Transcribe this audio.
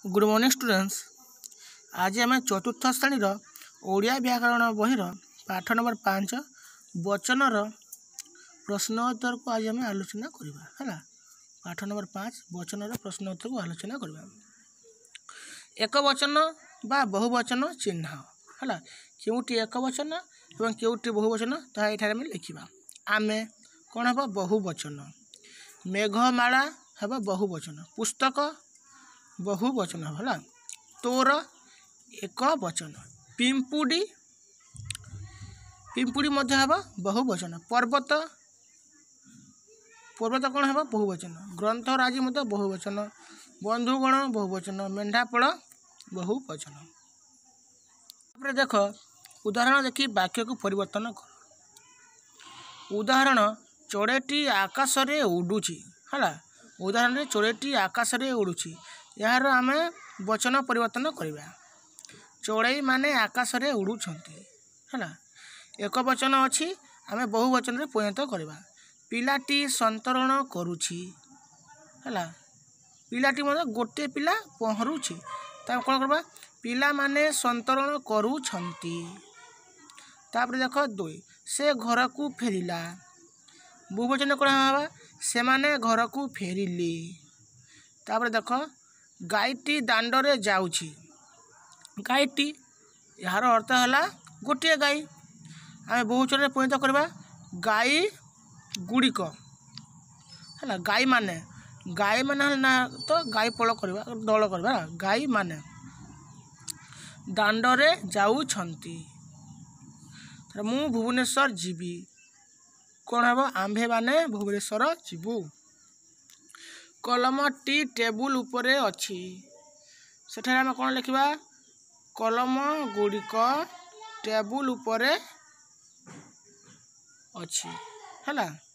Good morning students. आज आम चतुर्थ श्रेणी ओडिया व्याकरण बहीर पाठ नंबर 5 वचनर प्रश्नोत्तर को आज आम आलोचना करवा। पाठ नंबर 5 वचनर प्रश्नोत्तर को आलोचना करवा। एक वचन बा बहुवचन चिन्ह है क्योंटि एक वचन और क्योंटि बहुवचन ताहा एठारे आम लिखा। आमे कौन हम बहुवचन, मेघमाला हम बहुवचन, पुस्तक बहुवचन है, तोर एक वचन, पिंपुड़ी पिंपुड़ी मध्य हम बहुवचन, पर्वत पर्वत कौन हम बहुवचन, ग्रंथराजी मध्य बहुवचन, बंधुगण बहुवचन, मेंढापड़ बहुवचन। देख उदाहरण देखी वाक्य को परिवर्तन कर। उदाहरण चढ़ेटी आकाश रे उड़ुची है। उदाहरण चढ़ेटी आकाश रे उड़ुची यार आम वचन परिवर्तन करवा। चढ़ई माने आकाश रे उड़ुछंती है। एक वचन अच्छी आम बहुवचन रे परिणत करवा। पिलाटी संतरण करुछि है। पिलाटी मतलब गोटे पिला पहरुछि ता कौन करवा, पिला माने संतरण करुछंती। तापर देख दुई से घर को फेरिला, बहुवचन कौन हवा से माने घर को फेरिले। तापर देख गायटी दांडरे जाउछि, गायटी यार अर्थ है गोटे गाई। आम बहुवचन रे परिणत करवा गाई गुड़िक है। गाई माने ना तो गाई पल करवा दल करवा। गाई माने दांडरे जाउछंती। मु भुवनेश्वर जीवी कौन हम आंभे माने भुवनेश्वर जीवु। कलम टी टेबुल उपरे अच्छी सेठारे आम कौन लिखा, कलम गुड़िक टेबुल उपरे अच्छी है।